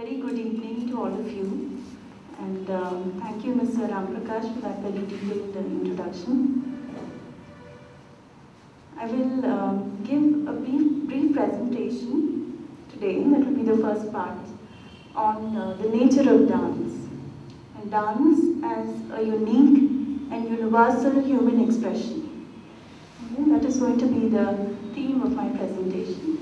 very good evening to all of you, and thank you, Mr. Ramprakash, for that very detailed introduction. I will give a brief presentation today, that will be the first part, on the nature of dance, and dance as a unique and universal human expression. Okay, that is going to be the theme of my presentation.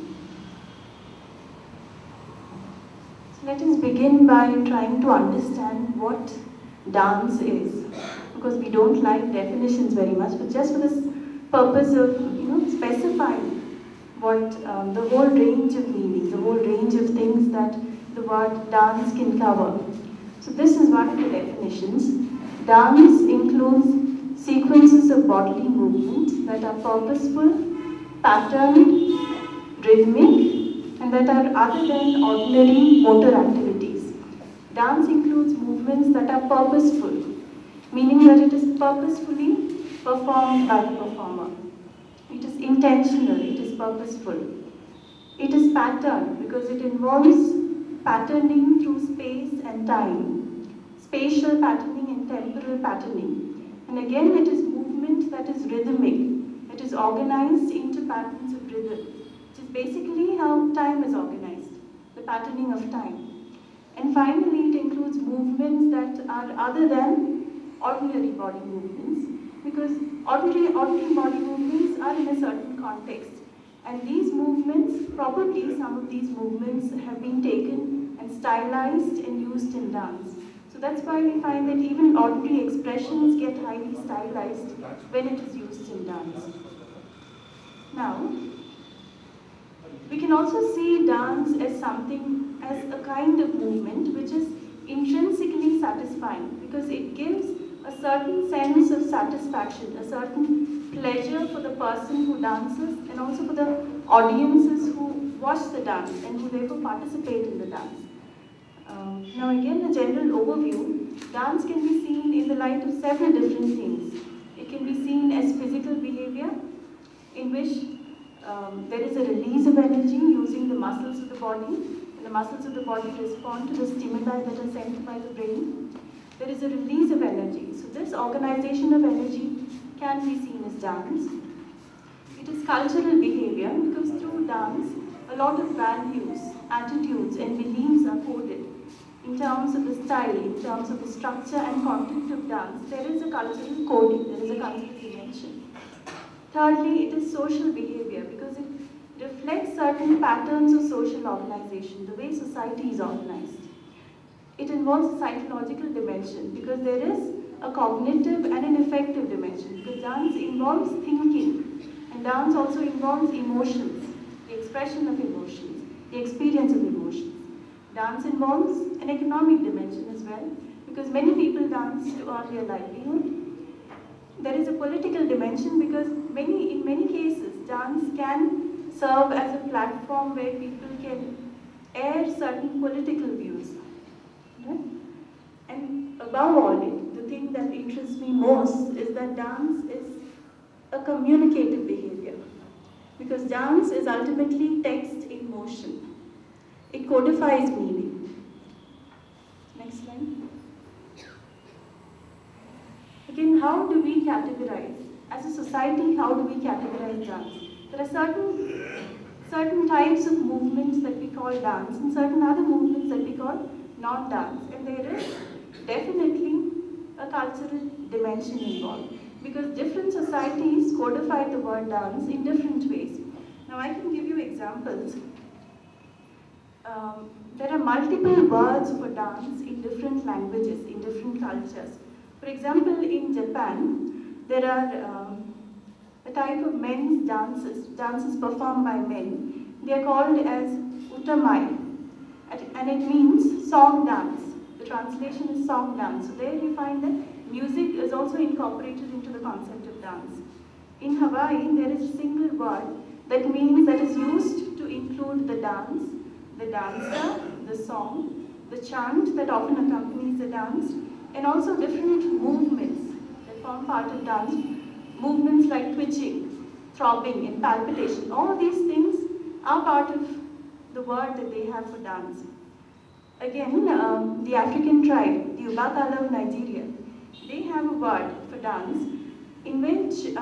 Let us begin by trying to understand what dance is, because we don't like definitions very much, but just for this purpose of specifying what the whole range of meaning, the whole range of things that the word dance can cover. So this is one of the definitions. Dance includes sequences of bodily movement that are purposeful, patterned, rhythmic, and that are other than ordinary motor activities. Dance includes movements that are purposeful, meaning that it is purposefully performed by the performer. It is intentional, it is purposeful. It is patterned because it involves patterning through space and time, spatial patterning and temporal patterning. And again, it is movement that is rhythmic, that is organized into patterns of rhythm. Basically how time is organized, the patterning of time. And finally, it includes movements that are other than ordinary body movements, because ordinary body movements are in a certain context. And these movements, probably some of these movements have been taken and stylized and used in dance. So that's why we find that even ordinary expressions get highly stylized when it is used in dance. Now, we can also see dance as something, as a kind of movement which is intrinsically satisfying, because it gives a certain sense of satisfaction, a certain pleasure for the person who dances and also for the audiences who watch the dance and who therefore participate in the dance. Now again, a general overview, dance can be seen in the light of several different things. It can be seen as physical behavior in which there is a release of energy using the muscles of the body, and the muscles of the body respond to the stimuli that are sent by the brain. There is a release of energy. So this organization of energy can be seen as dance. It is cultural behavior because through dance, a lot of values, attitudes and beliefs are coded. In terms of the style, in terms of the structure and content of dance, there is a cultural coding, there is a cultural dimension. Thirdly, it is social behavior because it reflects certain patterns of social organization, the way society is organized. It involves a psychological dimension because there is a cognitive and an affective dimension, because dance involves thinking and dance also involves emotions, the expression of emotions, the experience of emotions. Dance involves an economic dimension as well, because many people dance to earn their livelihood. There is a political dimension because in many cases, dance can serve as a platform where people can air certain political views. Right? And above all, the thing that interests me most is that dance is a communicative behavior, because dance is ultimately text in motion. It codifies meaning. Next slide. Again, how do we categorize? As a society, how do we categorize dance? There are certain types of movements that we call dance and certain other movements that we call non-dance. And there is definitely a cultural dimension involved, because different societies codify the word dance in different ways. Now I can give you examples. There are multiple words for dance in different languages, in different cultures. For example, in Japan, there are a type of men's dances performed by men. They are called as utamai, and it means song dance. The translation is song dance. So there you find that music is also incorporated into the concept of dance. In Hawaii, there is a single word that means that is used to include the dance, the dancer, the song, the chant that often accompanies the dance, and also different movements that form part of dance. Movements like twitching, throbbing, and palpitation. All these things are part of the word that they have for dance. Again, the African tribe, the Ubakala of Nigeria, they have a word for dance in which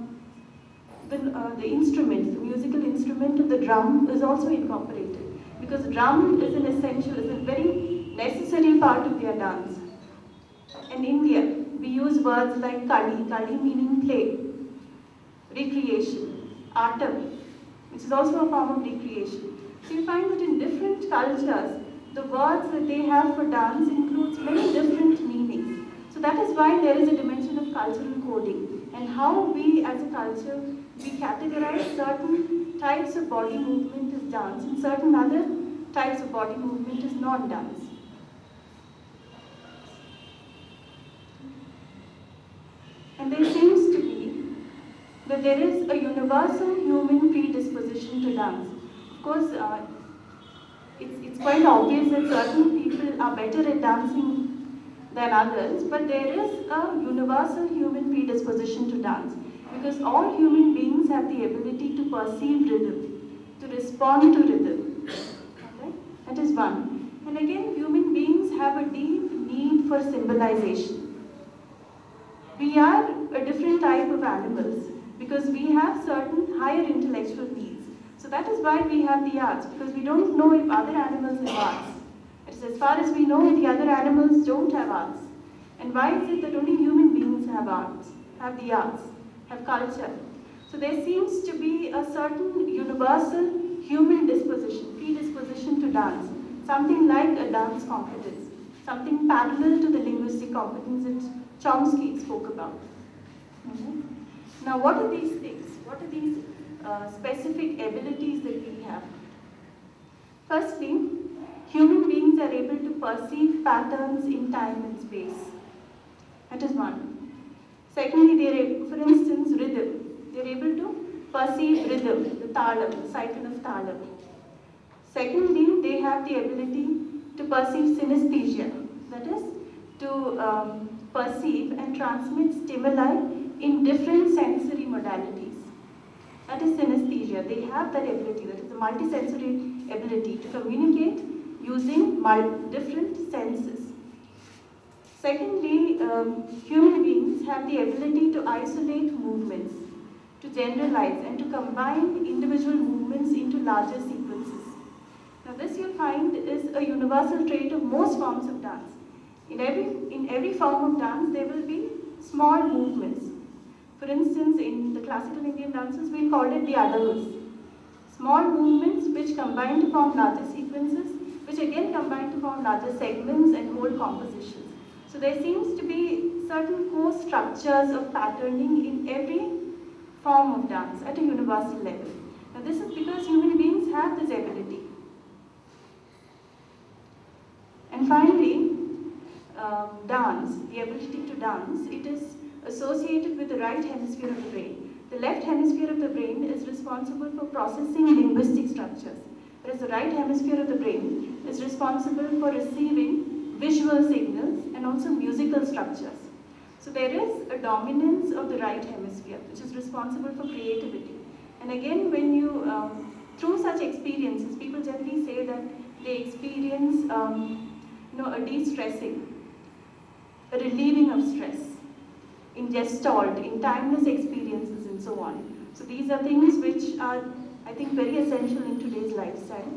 the instrument, the musical instrument of the drum is also incorporated, because drum is an essential, is a very necessary part of their dance. In India, we use words like kali meaning play, recreation, atam, which is also a form of recreation. So you find that in different cultures, the words that they have for dance includes many different meanings. So that is why there is a dimension of cultural coding, and how we as a culture, we categorize certain types of body movement as dance and certain other types of body movement as non-dance. And there seems to be that there is a universal human predisposition to dance. Of course, it's quite obvious that certain people are better at dancing than others, but there is a universal human predisposition to dance, because all human beings have the ability to perceive rhythm, to respond to rhythm. Okay? That is one. And again, human beings have a deep need for symbolization. We are a different type of animals because we have certain higher intellectual needs. So that is why we have the arts, because we don't know if other animals have arts. As far as we know, the other animals don't have arts. And why is it that only human beings have arts, have the arts, have culture? So there seems to be a certain universal human disposition, predisposition to dance, something like a dance competence, something parallel to the linguistic competence that Chomsky spoke about. Now, what are these things? What are these specific abilities that we have? Firstly, human beings are able to perceive patterns in time and space. That is one. Secondly, for instance, rhythm. They are able to perceive rhythm, the talam, the cycle of talam. Secondly, they have the ability to perceive synesthesia. That is, to perceive and transmit stimuli in different sensory modalities. That is synesthesia. They have that ability, that is the multisensory ability to communicate using different senses. Secondly, human beings have the ability to isolate movements, to generalize and to combine individual movements into larger sequences. Now this you'll find is a universal trait of most forms of dance. In every form of dance, there will be small movements. For instance, in the classical Indian dances, we call it the adavas. Small movements which combine to form larger sequences, which again combine to form larger segments and whole compositions. So there seems to be certain core structures of patterning in every form of dance at a universal level. Now this is because human beings have this ability. And finally, dance, the ability to dance, it is associated with the right hemisphere of the brain. The left hemisphere of the brain is responsible for processing linguistic structures, whereas the right hemisphere of the brain is responsible for receiving visual signals and also musical structures. So there is a dominance of the right hemisphere, which is responsible for creativity. And again, when you, through such experiences, people generally say that they experience a de-stressing, a relieving of stress, in gestalt, in timeless experiences and so on. So these are things which are, I think, very essential in today's lifestyle.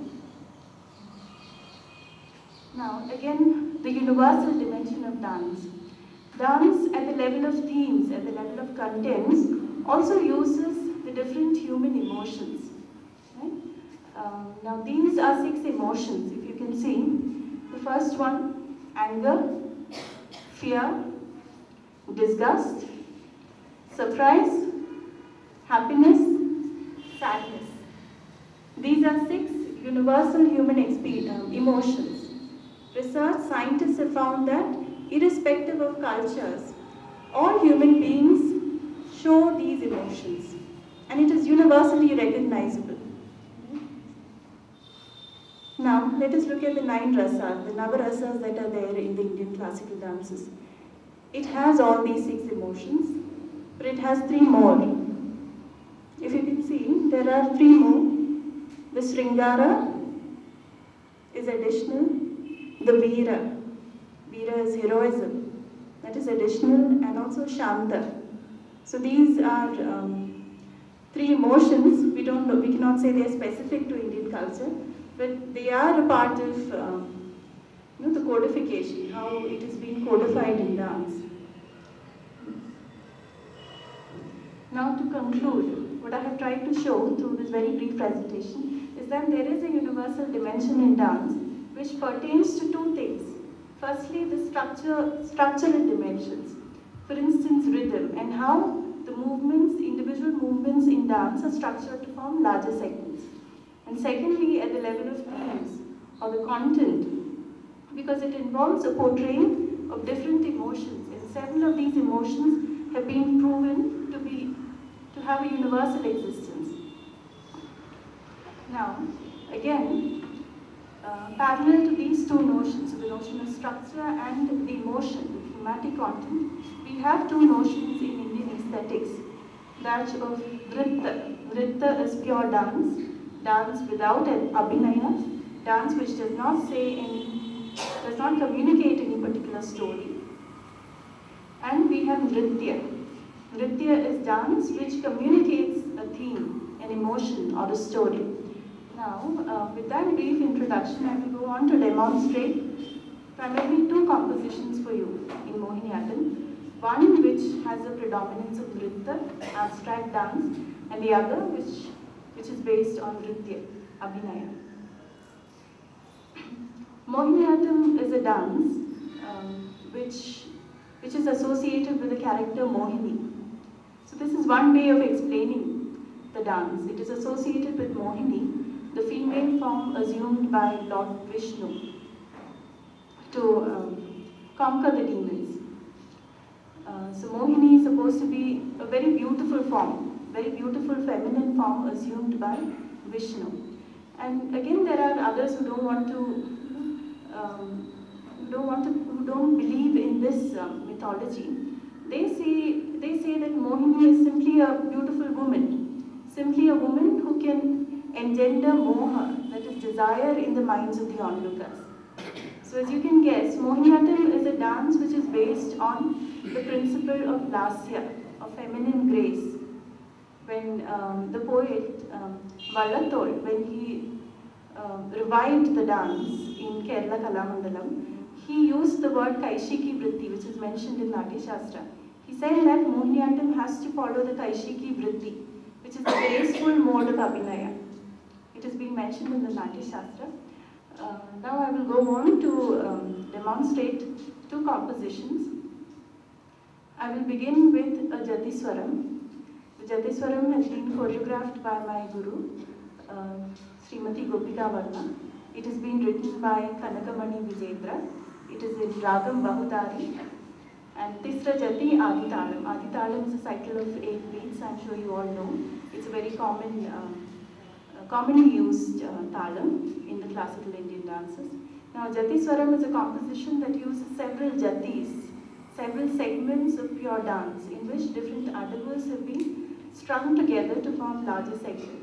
Now, again, the universal dimension of dance. Dance at the level of themes, at the level of contents, also uses the different human emotions. Right? Now, these are 6 emotions, if you can see. The first one, anger, fear, disgust, surprise, happiness, sadness. These are 6 universal human emotions. Research scientists have found that irrespective of cultures, all human beings show these emotions, and it is universally recognizable. Now, let us look at the 9 rasas, the navarasas that are there in the Indian classical dances. It has all these 6 emotions, but it has 3 more. If you can see, there are 3 more. The Sringara is additional, the Veera. Veera is heroism. That is additional, and also Shanta. So these are three emotions. We don't know, we cannot say they are specific to Indian culture, but they are a part of the codification, how it is being codified in dance. Now to conclude, what I have tried to show through this very brief presentation is that there is a universal dimension in dance which pertains to two things. Firstly, the structural dimensions. For instance, rhythm, and how the movements, individual movements in dance are structured to form larger segments. And secondly, at the level of themes or the content, because it involves a portraying of different emotions, and several of these emotions have been proven to have a universal existence. Now, again, parallel to these two notions, so the notion of structure and the emotion, the thematic content, we have two notions in Indian aesthetics, that of Nritta. Nritta is pure dance, dance without an abhinaya, dance which does not communicate any particular story. And we have Nritya. Nritya is dance which communicates a theme, an emotion, or a story. Now, with that brief introduction, I will go on to demonstrate primarily two compositions for you in Mohiniattam. One which has a predominance of Nritta, abstract dance, and the other which is based on Nritya, Abhinaya. Mohiniattam is a dance which is associated with the character Mohini. So this is one way of explaining the dance. It is associated with Mohini, the female form assumed by Lord Vishnu to conquer the demons. So Mohini is supposed to be a very beautiful form, very beautiful feminine form assumed by Vishnu. And again, there are others who don't believe in this mythology. They say that Mohini is simply a beautiful woman, simply a woman who can engender moha, that is desire, in the minds of the onlookers. So as you can guess, Mohiniattam is a dance which is based on the principle of lasya, of feminine grace. When the poet Vallathol, when he revived the dance in Kerala Kalamandalam, he used the word Kaishiki Vritti, which is mentioned in Natya Shastra. He said that Mohiniattam has to follow the Kaishiki Vritti, which is the graceful mode of Abhinaya. It has been mentioned in the Natya Shastra. Now I will go on to demonstrate two compositions. I will begin with a Jatiswaram. The Jatiswaram has been choreographed by my guru, Srimati Gopika Varma. It has been written by Kanakamani Vijendra. It is in Ragam Bahutari. And Tisra Jati Aditalam. Aditalam is a cycle of 8 beats, I'm sure you all know. It's a very commonly used talam in the classical Indian dances. Now, Jatiswaram is a composition that uses several jatis, several segments of pure dance, in which different adavas have been strung together to form larger segments.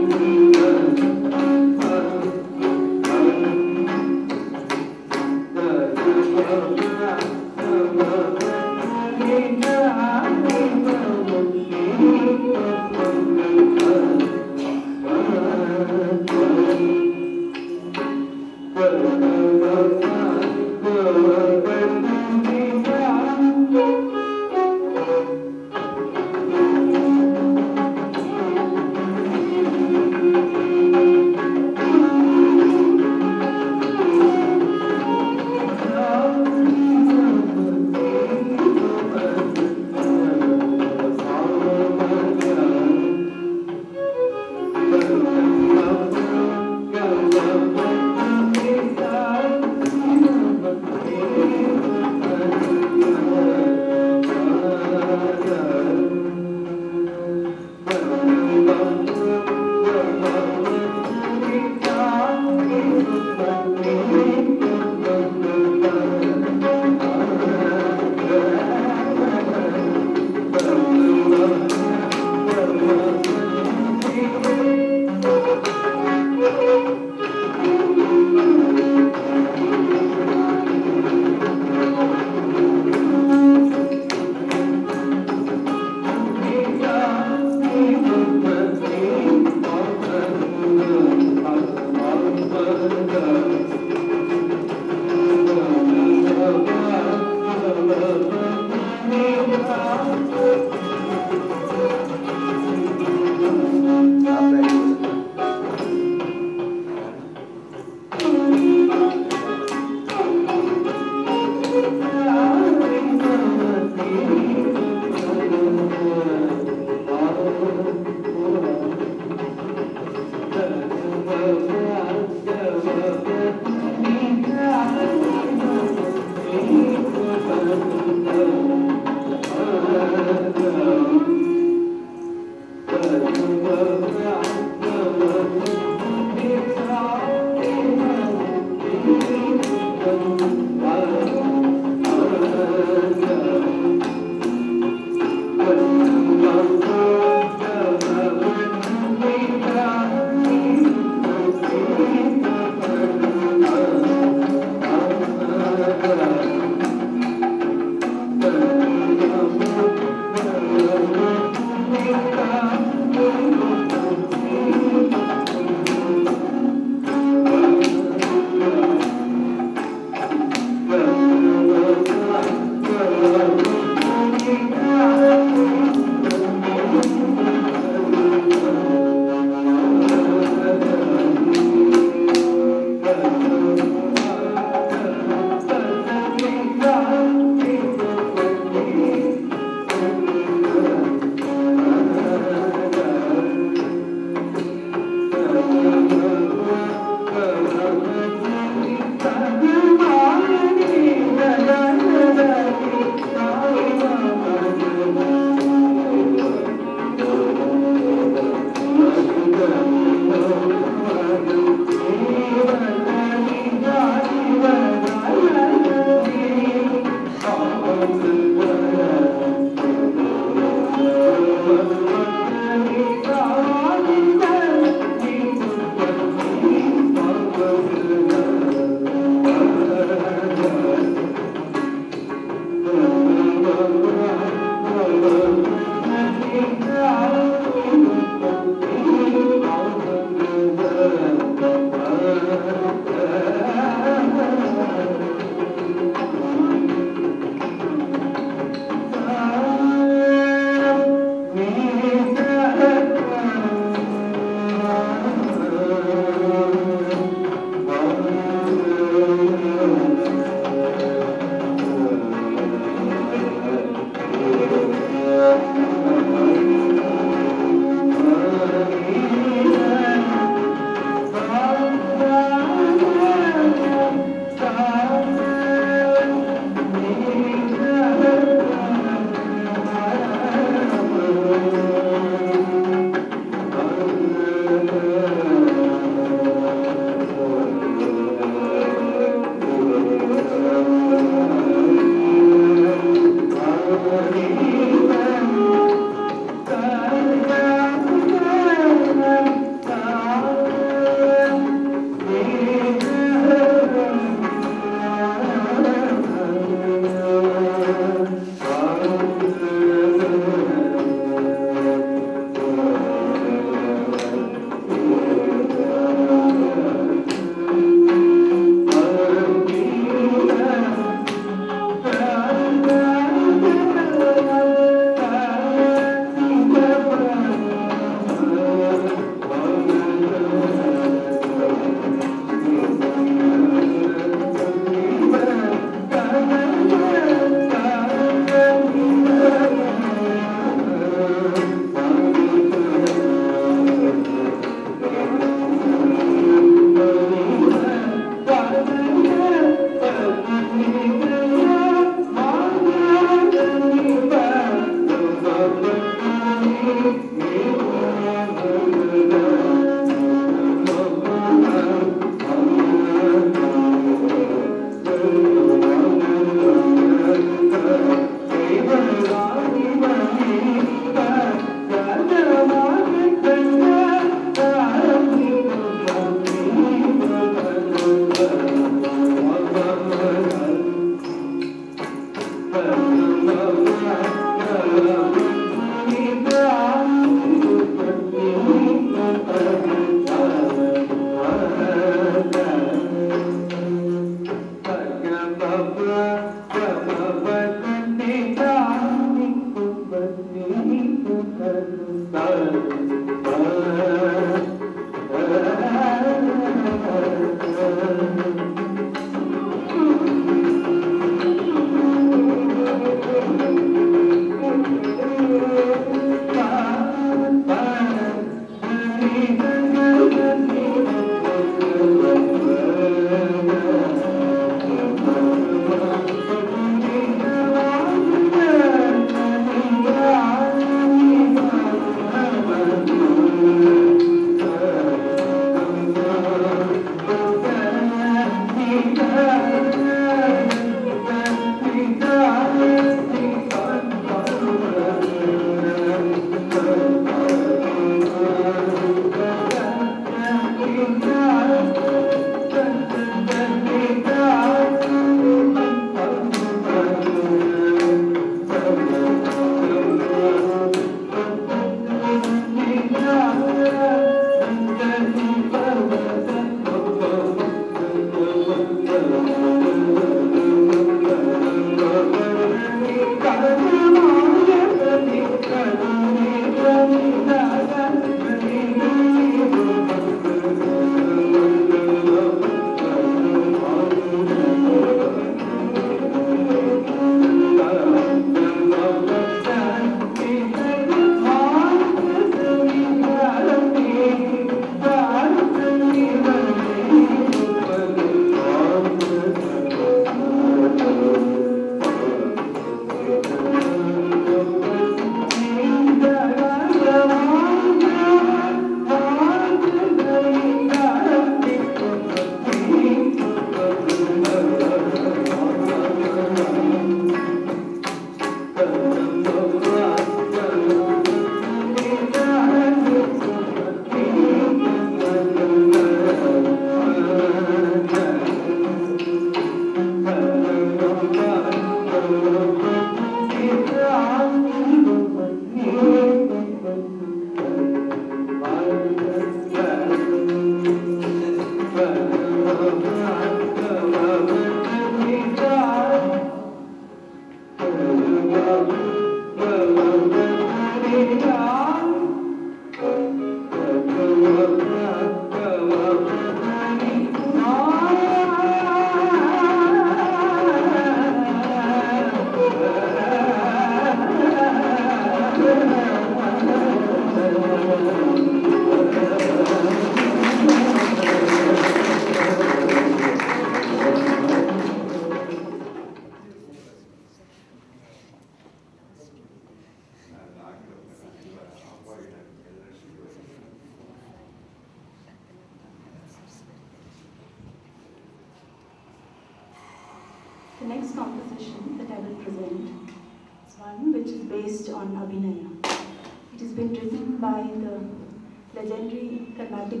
The next composition that I will present is one which is based on Abhinaya. It has been written by the legendary Carnatic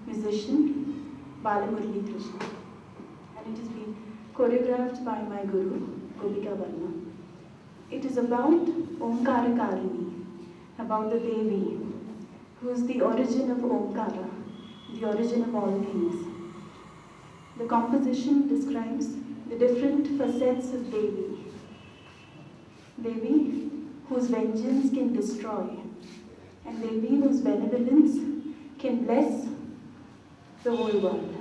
musician Balamurali Krishna, and it has been choreographed by my guru, Gopika Varma. It is about Omkara Karini, about the Devi, who is the origin of Omkara, the origin of all things. The composition describes the different facets of Devi. Devi, whose vengeance can destroy, and Devi, whose benevolence can bless the whole world.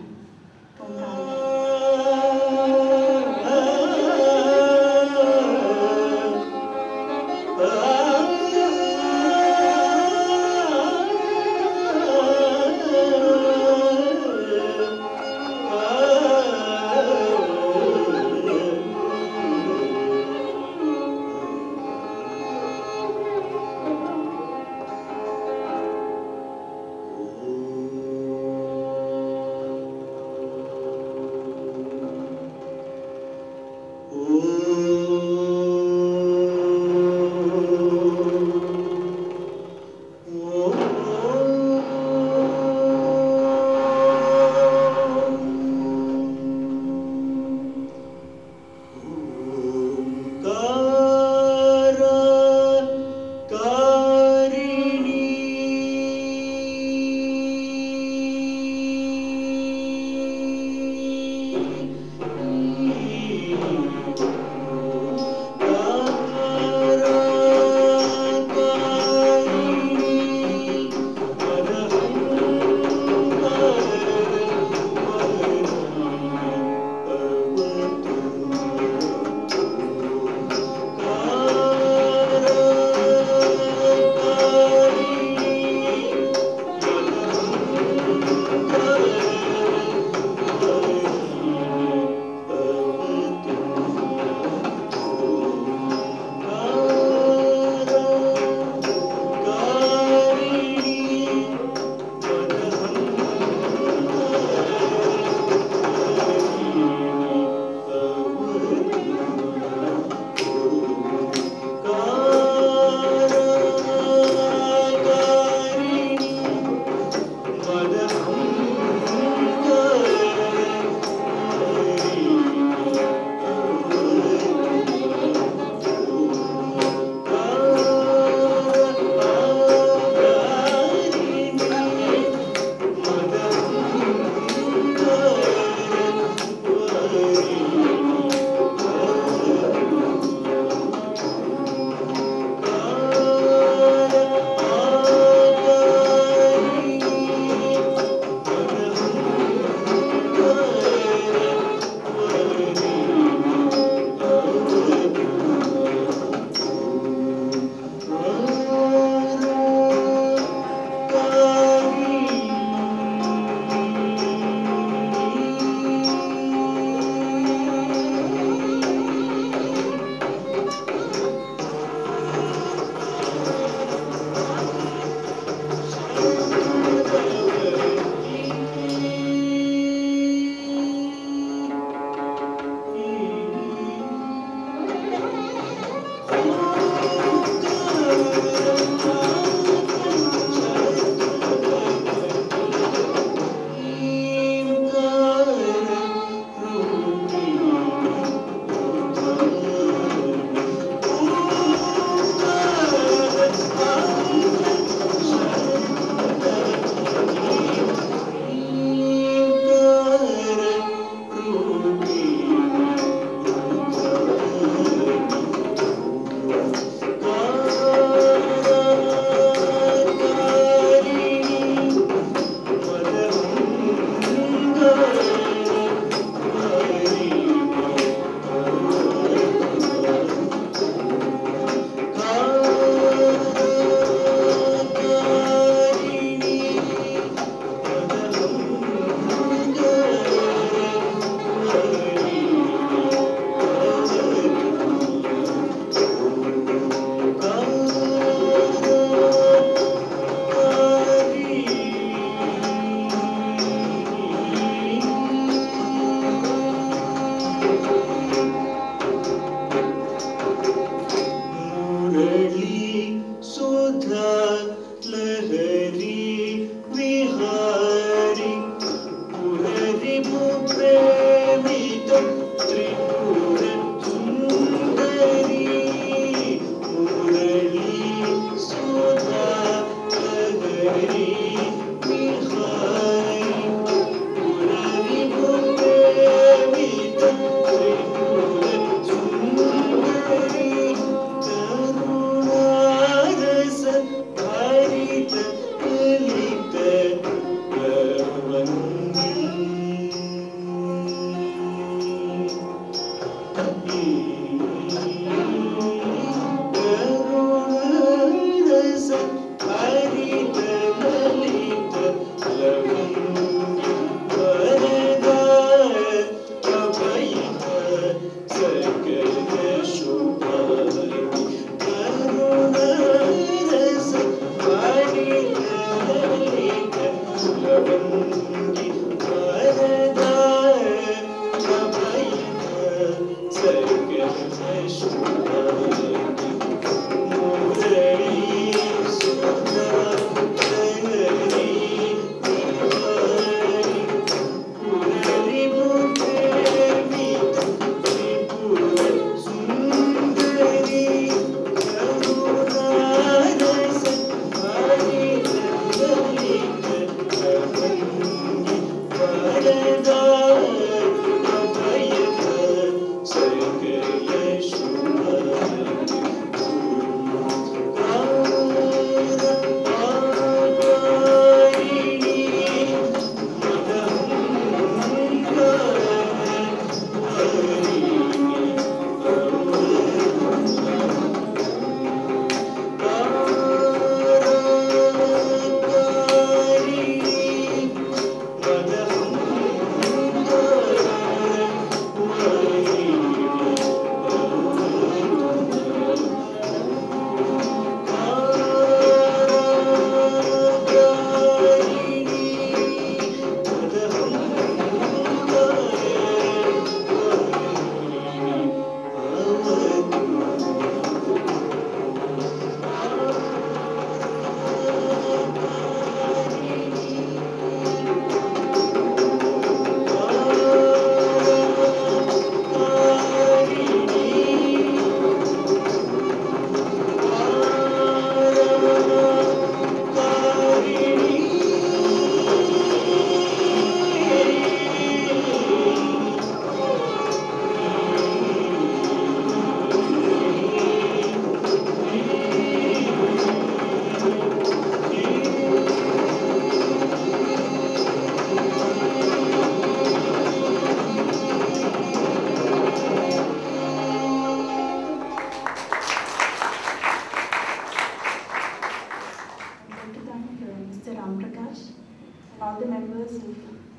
like to thank Mr. Ram Prakash and all the members of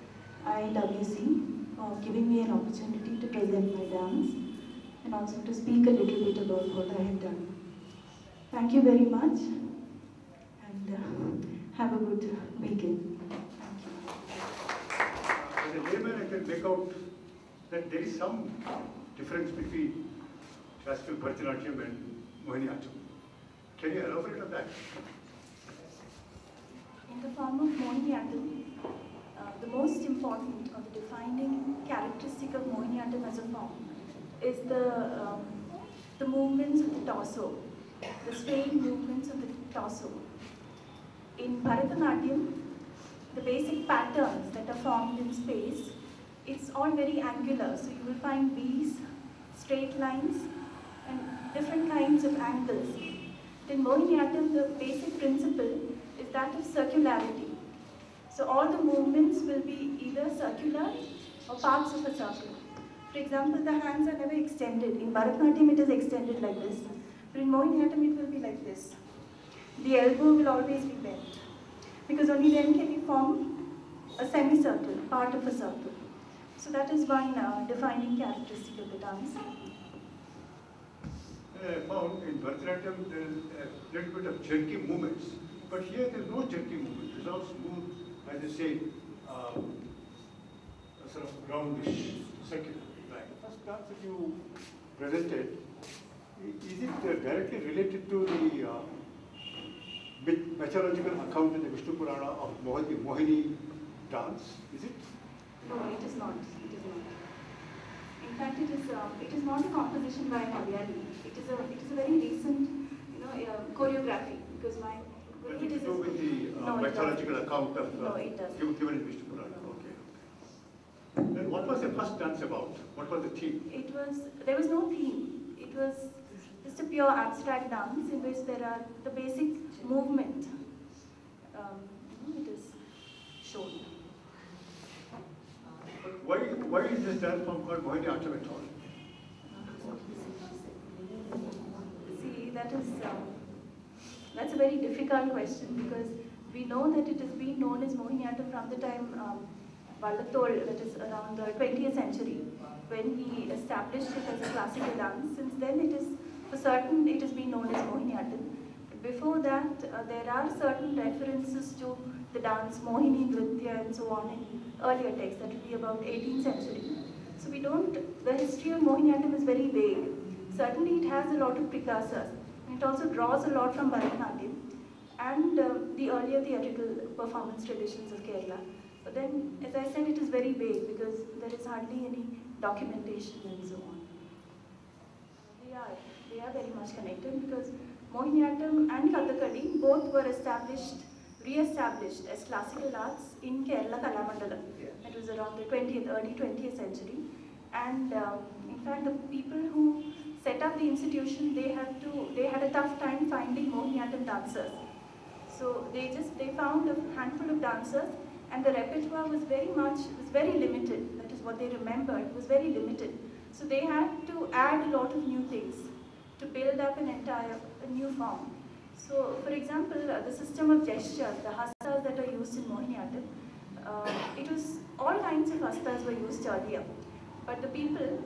IWC for giving me an opportunity to present my dance and also to speak a little bit about what I have done. Thank you very much and have a good weekend. Thank you. As a layman, I can make out that there is some difference between classical Bharatanatyam and Mohiniattam. Can you elaborate on that? In the form of Mohiniattam, the most important or the defining characteristic of Mohiniattam as a form is the movements of the torso, the swaying movements of the torso. In Bharatanatyam, the basic patterns that are formed in space, it's all very angular. So you will find V's, straight lines, and different kinds of angles. In Mohiniattam, the basic principle is that of circularity. So all the movements will be either circular or parts of a circle. For example, the hands are never extended. In Bharatanatyam, it is extended like this. But in Mohiniattam, it will be like this. The elbow will always be bent. Because only then can you form a semicircle, part of a circle. So that is one defining characteristic of the dance. I found in Bharatanatyam there is a little bit of jerky movements, but here there is no jerky movement. It's all smooth, as they say, a sort of roundish, circular. Right. The first dance that you presented, is it directly related to the mythological account in the Vishnu Purana of Mohini dance? Is it? No, it is not. It is not. In fact, it is not a composition by Malayali. It is a very recent, choreography because my. Nothing to do with the mythological account of given in Vishnu Purana. Okay. Then what was the first dance about? What was the theme? There was no theme. It was just a pure abstract dance in which there are the basic movement. It is shown. But why is this dance form called Mohiniattam at all? See, that's a very difficult question because we know that it has been known as Mohiniattam from the time Vallathol, that is around the 20th century, when he established it as a classical dance. Since then, it is for certain it has been known as Mohiniattam. Before that, there are certain references to the dance Mohini Nritya and so on in earlier texts. That would be about 18th century. So the history of Mohiniattam is very vague. Certainly, it has a lot of precursors. And it also draws a lot from Bharatanatyam and the earlier theatrical performance traditions of Kerala. But then, as I said, it is very vague because there is hardly any documentation and so on. They are very much connected because Mohiniattam and Kathakali both were re-established as classical arts in Kerala Kalamandalam. It was around the early 20th century. And in fact, the people who set up the institution, they had a tough time finding Mohiniattam dancers. So they found a handful of dancers, and the repertoire was very limited. That is what they remembered, was very limited. So they had to add a lot of new things to build up a new form. So, for example, the system of gestures, the hastas that are used in Mohiniattam, it was all kinds of hastas were used earlier. But the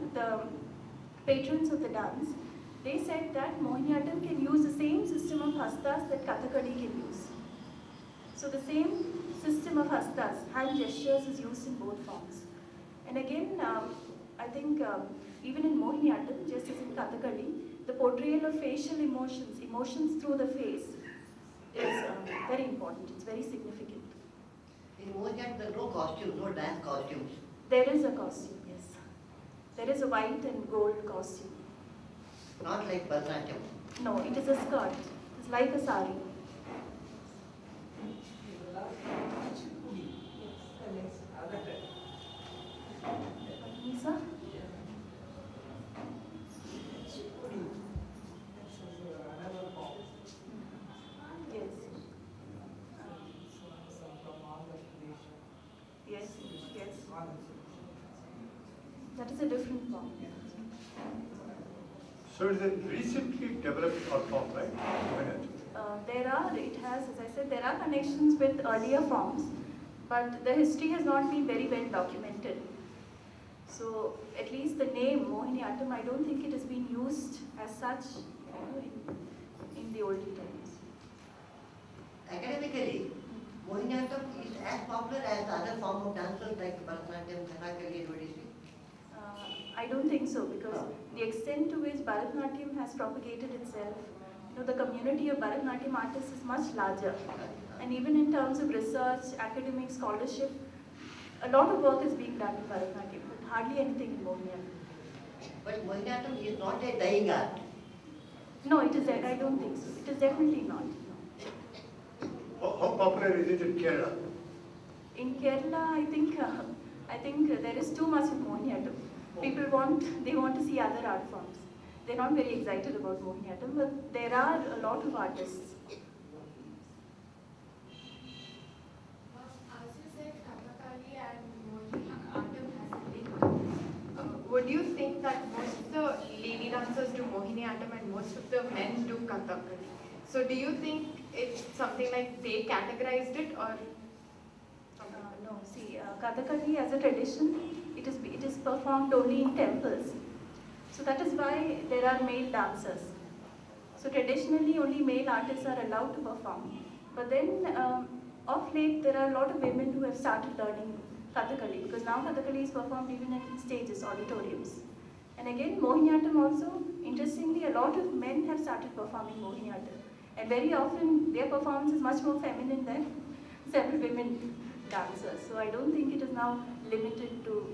patrons of the dance, they said that Mohiniattam can use the same system of hastas that Kathakali can use. So the same system of hastas, hand gestures, is used in both forms. And again, I think even in Mohiniattam, just as in Kathakali, the portrayal of facial emotions through the face, is very important. It's very significant. In Mohiniattam, there are no costumes, no dance costumes. There is a costume, yes. There is a white and gold costume. Not like Bharatanatyam. No, it is a skirt. It's like a sari. Nisa? Yes. Yes, yes. That is a different form. So it is a recently developed art form, right? as I said, there are connections with earlier forms, but the history has not been very well documented. So at least the name Mohiniattam, I don't think it has been used as such in the olden times. Academically, Mohiniattam is as popular as the other form of dances like Bharatanatyam, Kathakali, and Odissi. I don't think so, because the extent to which Bharatanatyam has propagated itself, the community of Bharatanatyam artists is much larger. And even in terms of research, academic scholarship, a lot of work is being done in Bharatanatyam, but hardly anything in Mohiniattam. But Mohiniattam is not a dying art. No, I don't think so. It is definitely not. No. How popular is it in Kerala? In Kerala, I think there is too much of Mohiniattam. People want to see other art forms. They're not very excited about Mohiniattam, but there are a lot of artists. As you said, Kathakali and Mohiniattam has a link. Would you think that most of the lady dancers do Mohiniattam and most of the men do Kathakali? So do you think it's something like they categorized it, or? No, see, Kathakali as a tradition, it is performed only in temples. So that is why there are male dancers. So traditionally only male artists are allowed to perform. But then of late there are a lot of women who have started learning Kathakali, because now Kathakali is performed even in stages, auditoriums. And again, Mohiniattam also, interestingly, a lot of men have started performing Mohiniattam. And very often their performance is much more feminine than several women dancers. So I don't think it is now limited to.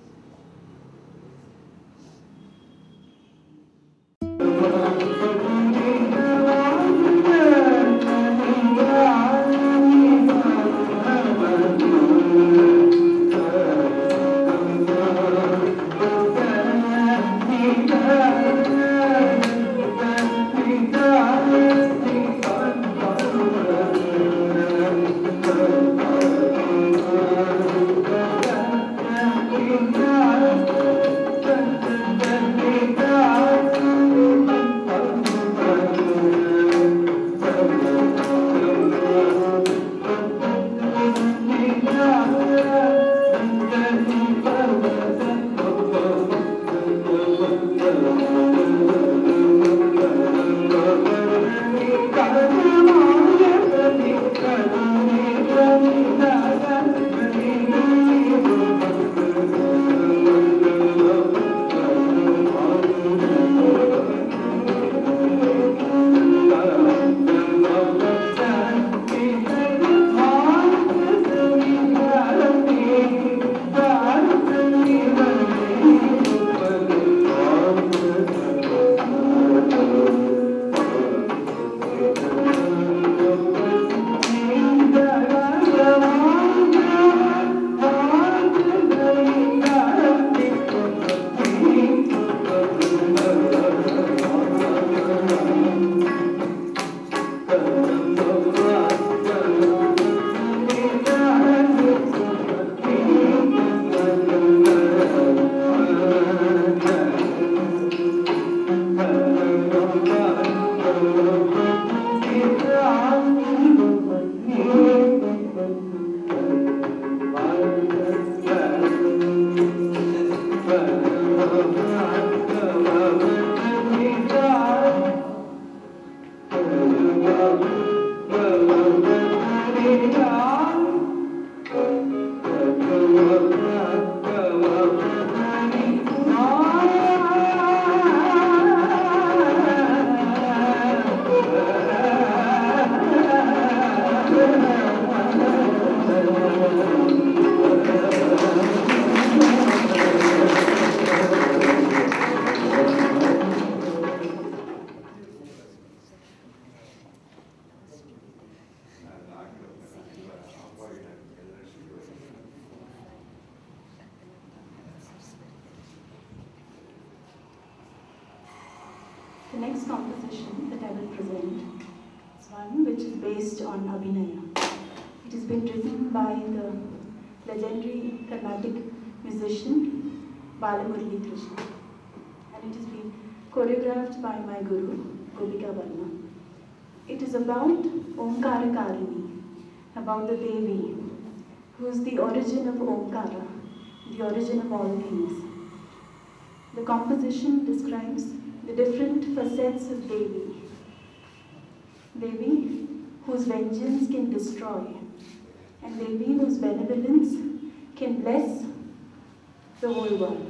The next composition that I will present is one which is based on Abhinaya. It has been written by the legendary Carnatic musician Balamurali Krishna, and it has been choreographed by my guru, Gopika Varma. It is about Omkara Karini, about the Devi, who is the origin of Omkara, the origin of all things. The composition describes the different facets of Devi. Devi, whose vengeance can destroy, and Devi, whose benevolence can bless the whole world.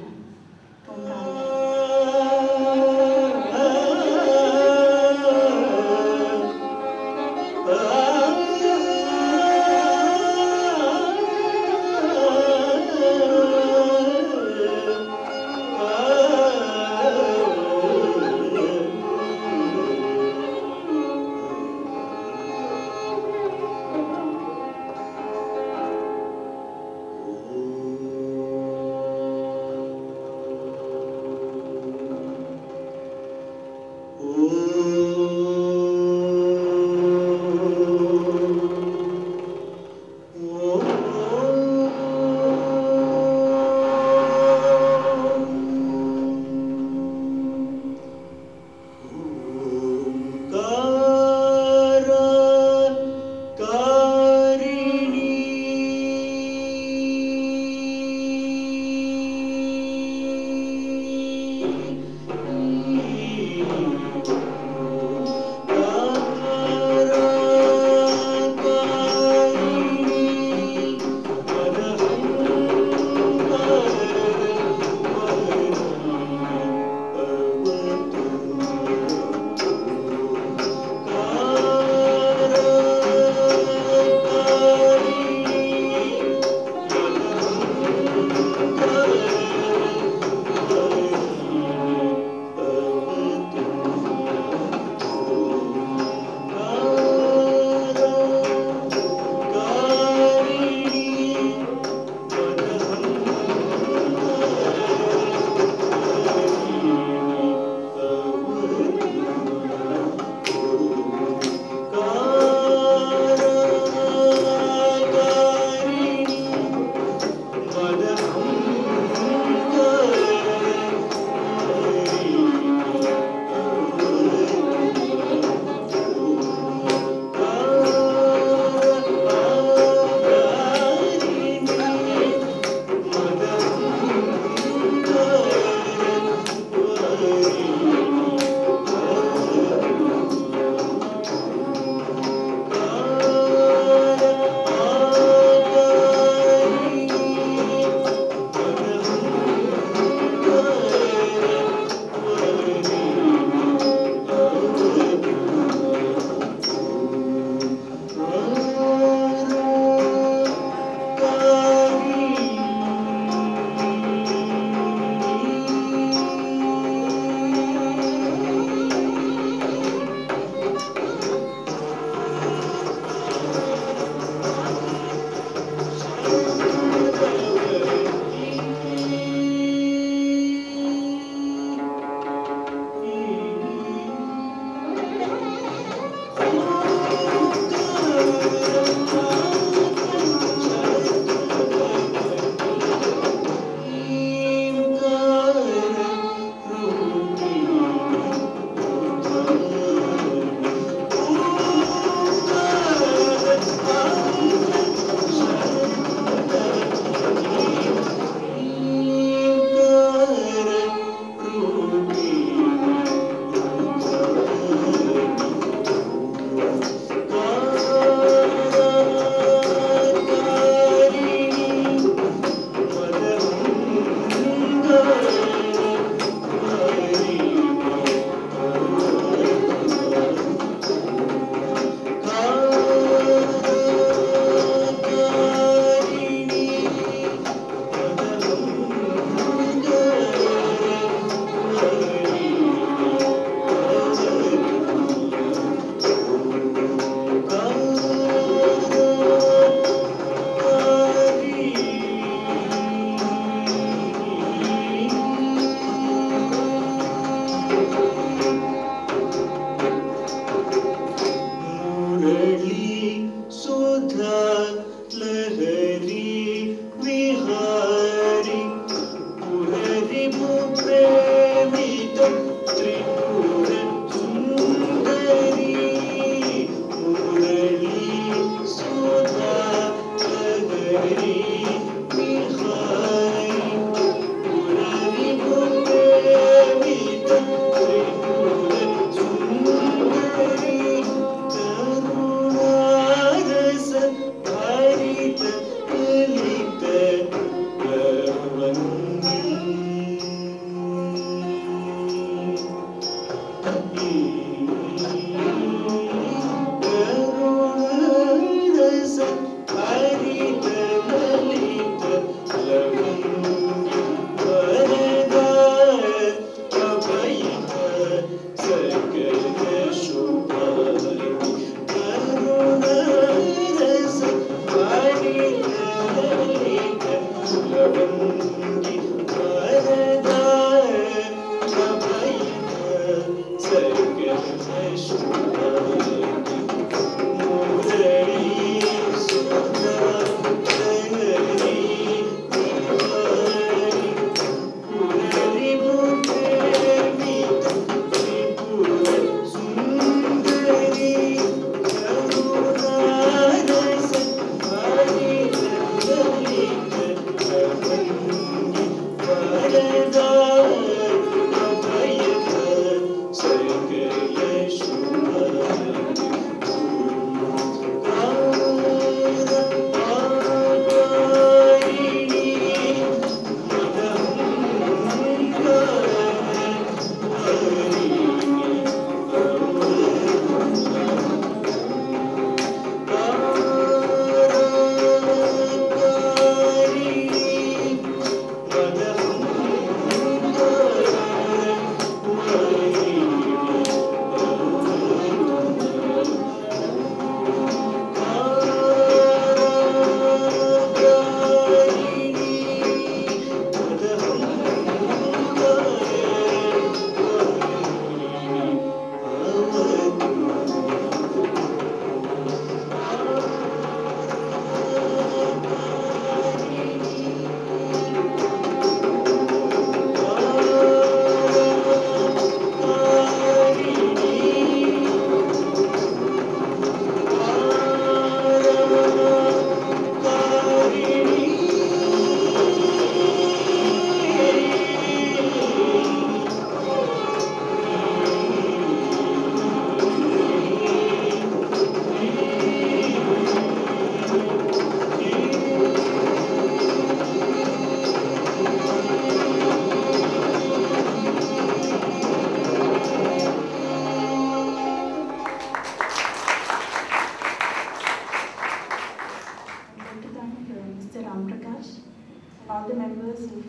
and all the members of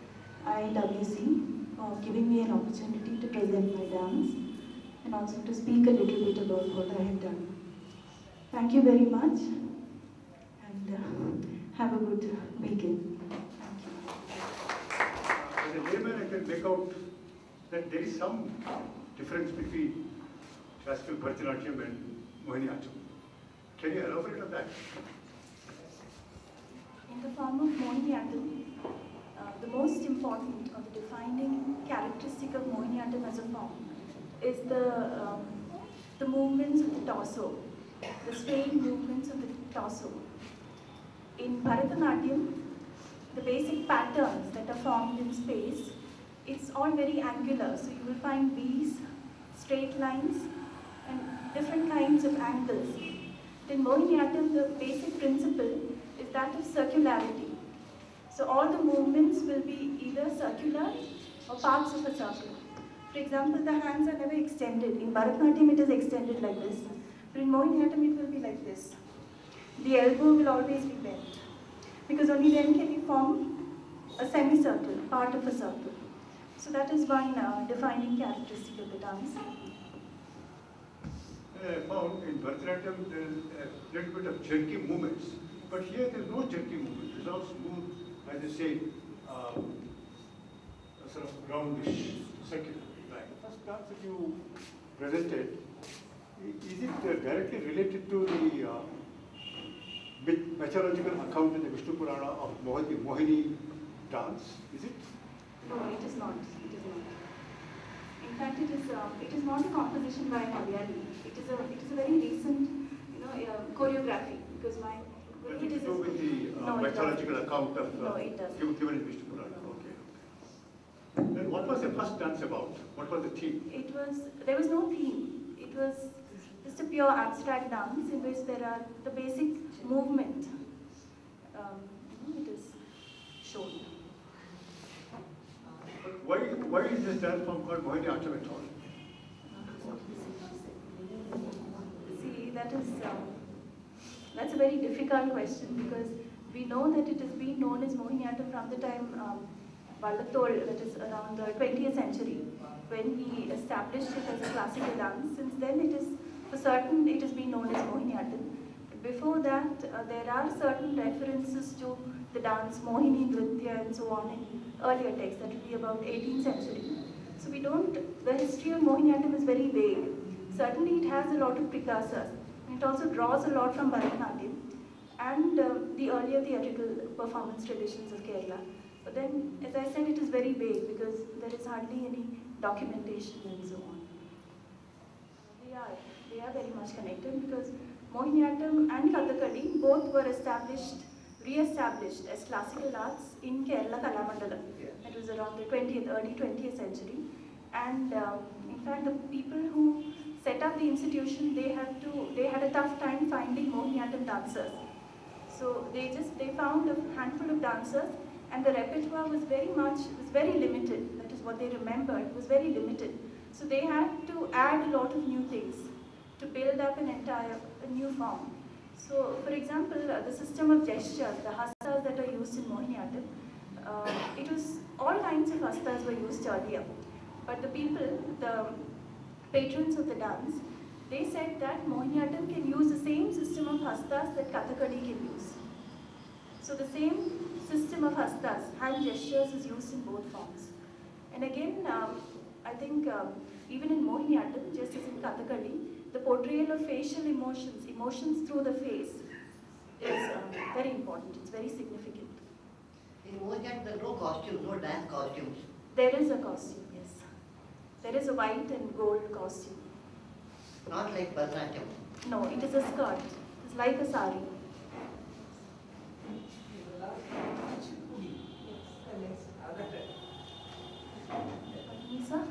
IWC for giving me an opportunity to present my dance and also to speak a little bit about what I have done. Thank you very much and have a good weekend. Thank you. As a layman, I can make out that there is some difference between classical Bharatanatyam and Mohiniattam. Can you elaborate on that? In the form of Mohiniattam, the most important or the defining characteristic of Mohiniattam as a form is the movements of the torso, the swaying movements of the torso. In Bharatanatyam, the basic patterns that are formed in space, it's all very angular. So you will find V's, straight lines, and different kinds of angles. In Mohiniattam, the basic principle is that of circularity. So all the movements will be either circular or parts of a circle. For example, the hands are never extended. In Bharatanatyam, it is extended like this. But in Mohiniattam, it will be like this. The elbow will always be bent, because only then can you form a semicircle, part of a circle. So that is one defining characteristic of the dance. I found in Bharatanatyam there is a little bit of jerky movements, but here there is no jerky movement. It's all smooth, as they say, a sort of roundish, circular line. The first dance that you presented, is it directly related to the mythological account in the Vishnu Purana of Mohini dance? Is it? No, it is not. It is not. In fact, it is not a composition by Malayali. It is a very recent, choreography, because It is to do with the mythological account of given in Vishnu Purana. Okay. Then what was the first dance about? What was the theme? There was no theme. It was just a pure abstract dance in which there are the basic movement. It is shown. But why is this dance form called Mohiniattam at all? See, that's a very difficult question, because we know that it has been known as Mohiniattam from the time Vallathol, that is around the 20th century, when he established it as a classical dance. Since then, it has been known as Mohiniattam. Before that, there are certain references to the dance Mohini Nritya and so on in earlier texts, that will be about 18th century. So the history of Mohiniattam is very vague. Certainly it has a lot of precursors, and it also draws a lot from Bharatanatyam and the earlier theatrical performance traditions of Kerala. But then, as I said, it is very vague because there is hardly any documentation and so on. They are very much connected, because Mohiniattam and Kathakali both were re-established as classical arts in Kerala Kalamandalam. It was around the early 20th century. And in fact, the people who set up the institution, they had a tough time finding Mohiniattam dancers. So they found a handful of dancers, and the repertoire was very limited. That is what they remembered, was very limited. So they had to add a lot of new things to build up a new form. So, for example, the system of gestures, the hastas that are used in Mohiniattam, it was all kinds of hastas were used earlier. But the patrons of the dance, they said that Mohiniattam can use the same system of hastas that Kathakali can use. So the same system of hastas, hand gestures, is used in both forms. And again, I think even in Mohiniattam, just as in Kathakali, the portrayal of facial emotions through the face, is very important. It's very significant. In Mohiniattam, there are no costumes, no dance costumes. There is a costume, yes. There is a white and gold costume. Not like Bharatanatyam. No, it is a skirt. It's like a sari. Nisa?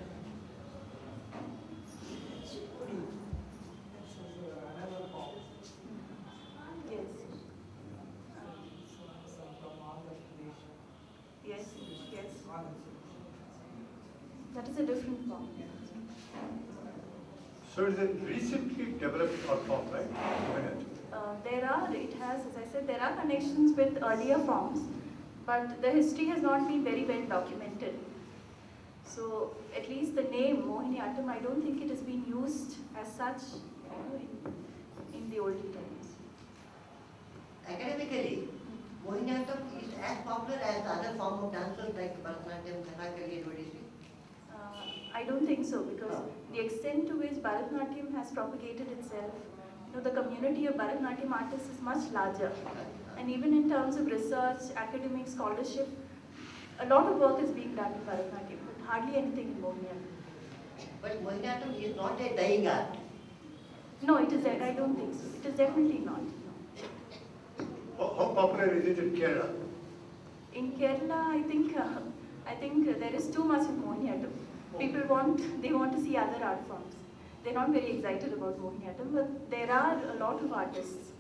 Yes. Yes. That is a different form. So it's a recently developed art form, right? As I said, there are connections with earlier forms, but the history has not been very well documented. So at least the name Mohiniattam, I don't think it has been used as such in the olden times. Academically, Mohiniattam is as popular as the other form of dances like Bharatanatyam, Kathakali, and Odissi. I don't think so, because the extent to which Bharatanatyam has propagated itself, the community of Bharatanatyam artists is much larger. And even in terms of research, academic scholarship, a lot of work is being done in Bharatanatyam, but hardly anything in Mohiniattam. But Mohiniattam is not a dying art. No, it is. I don't think so. It is definitely not. No. How popular is it in Kerala? In Kerala, I think there is too much of Mohiniattam. People want to see other art forms. They're not very excited about Mohiniattam, but there are a lot of artists.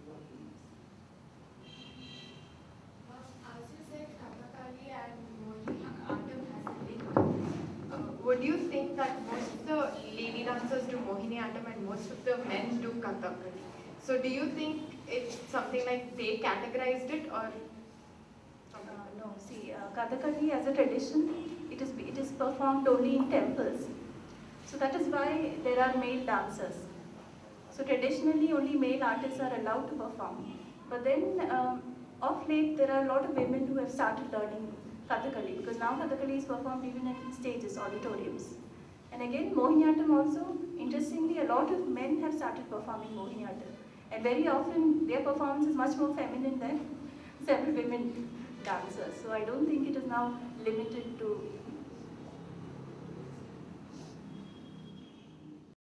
As you said, Kathakali and Mohiniattam has a link. Would you think that most of the lady dancers do Mohiniattam and most of the men do Kathakali? So do you think it's something like they categorized it, or? No, see, Kathakali as a tradition, it is performed only in temples. So that is why there are male dancers. So traditionally only male artists are allowed to perform. But then of late there are a lot of women who have started learning Kathakali, because now Kathakali is performed even in stages, auditoriums. And again, Mohiniattam also, interestingly, a lot of men have started performing Mohiniattam. And very often their performance is much more feminine than several women dancers. So I don't think it is now limited to